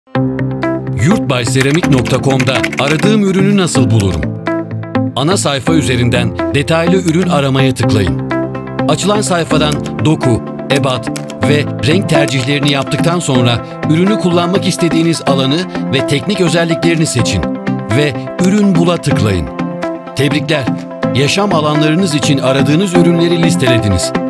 Yurtbayseramik.com'da aradığım ürünü nasıl bulurum? Ana sayfa üzerinden detaylı ürün aramaya tıklayın. Açılan sayfadan doku, ebat ve renk tercihlerini yaptıktan sonra ürünü kullanmak istediğiniz alanı ve teknik özelliklerini seçin ve Ürün Bul'a tıklayın. Tebrikler! Yaşam alanlarınız için aradığınız ürünleri listelediniz.